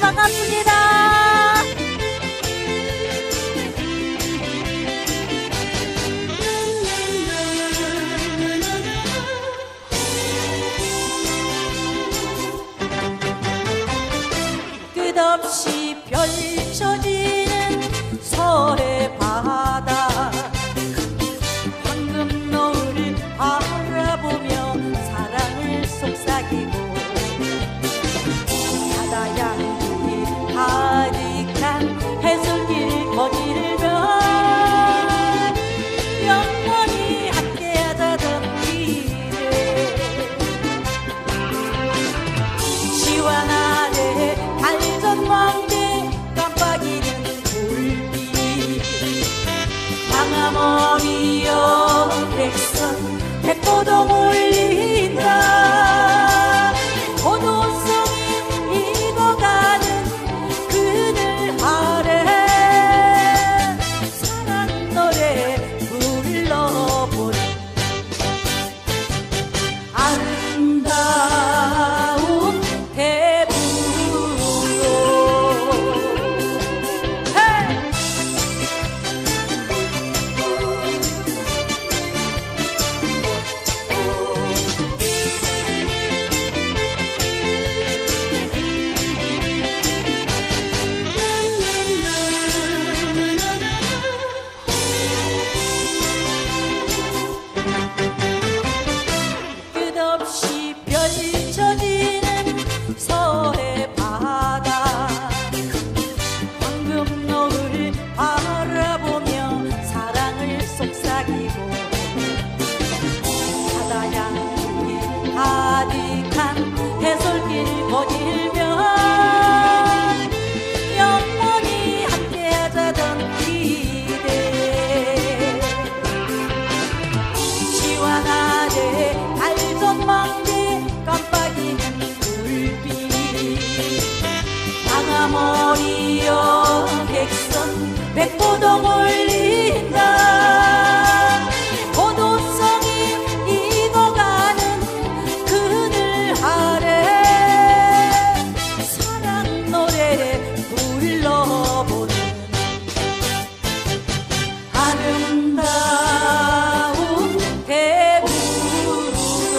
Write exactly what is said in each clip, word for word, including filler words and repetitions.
반갑습니다. 끝없이 펼쳐지는 서해 바다, 황금 노을을 바라보며 사랑을 속삭이고 바다 향기 가득한 해솔길 거닐며 영원히 함께하자던 길에 시원하게 달전망대 깜빡이는 불빛, 방아머리여 백선 백포동 울린다. 고도성이 익어가는 그늘 아래 사랑 노래 불러보는 아름다운 대부도. 끝없이 펼쳐지는 서해 바다, 황금 노을을 바라보며 사랑을 속삭이고 바다 향기 가득한 해솔길 거닐며 영원히 함께하자던 기대, 시원하게 달전망대 깜빡이는 불빛, 방아머리여 백선 백포동 울린다. 고도성이 익어가는 그늘 아래 사랑 노래 불러보는 아름다운 대부도.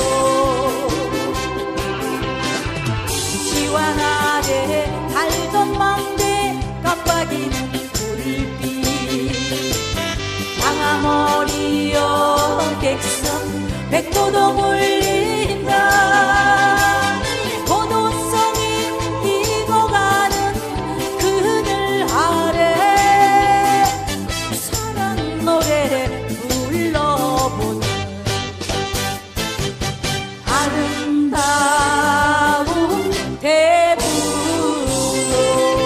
시원하게 달전망대 깜빡이는 불빛, 방아머리여 백선 백포동 울린다. 고도성이 익어가는 그늘 아래 사랑 노래 불러보는 아름다운 대부도.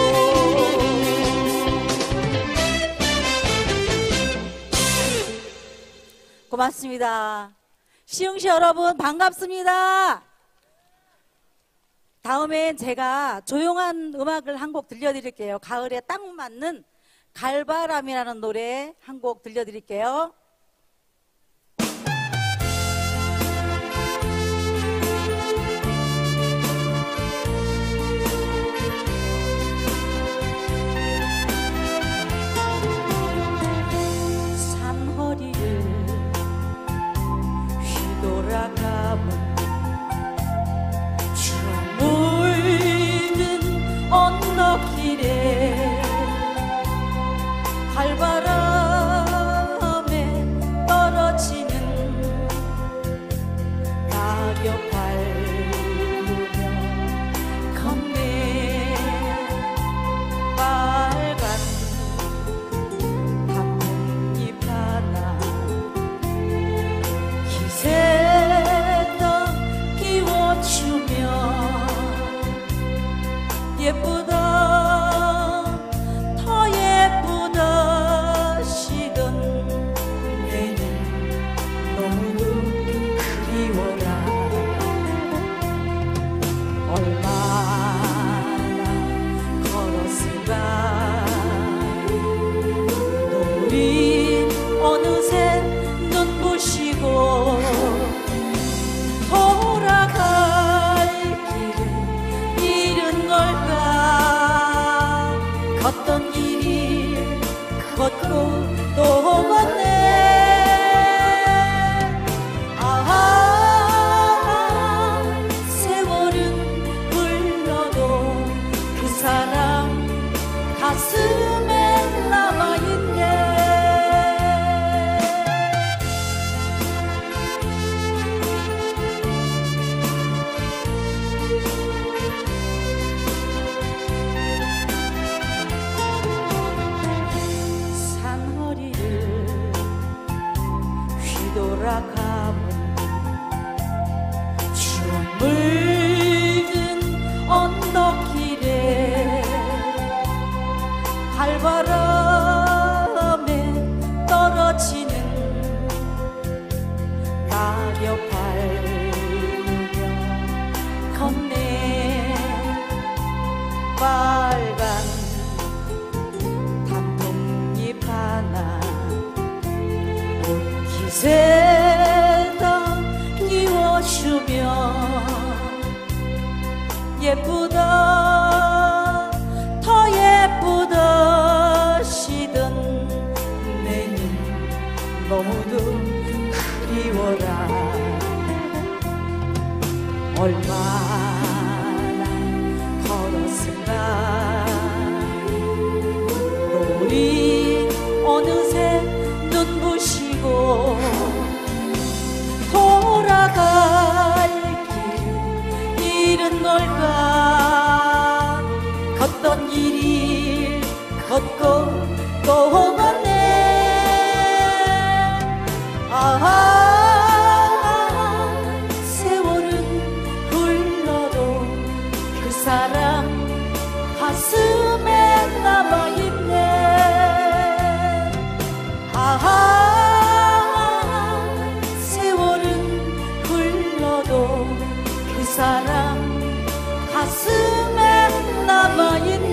고맙습니다. 시흥시 여러분 반갑습니다. 다음엔 제가 조용한 음악을 한 곡 들려드릴게요. 가을에 딱 맞는 갈바람이라는 노래 한 곡 들려드릴게요. 산허리를 휘돌아가면 저 물든 언덕길에 갈바람에 떨어지는 낙엽 밟으며 걷네. 빨간 단풍잎 하나 기세다 끼워주며 예쁘다 더 예쁘다 시던 내일 너무 그리워라. 얼마나 걸었을까. 노을이 어느새 눈부시고 돌아갈 길을 잃은 걸까. 돌아가면 추억 물든 언덕길에 칼바람에 떨어지는 낙엽 밟으며 걷네. 빨간 단풍잎 하나 옷깃에다 끼워주며 예쁘다 더 예쁘다 시던 내님 너무도 그리워라. 얼마나 걸었을까. 우리 어느새 눈부시고 돌아갈 길 잃은 걸까. 걷던 길이 걷고 또 걷네. 아하, 세월은 흘러도 그 사람 가슴에 남아있네. 아하, 세월은 흘러도 그 사람 가슴에 남아있네.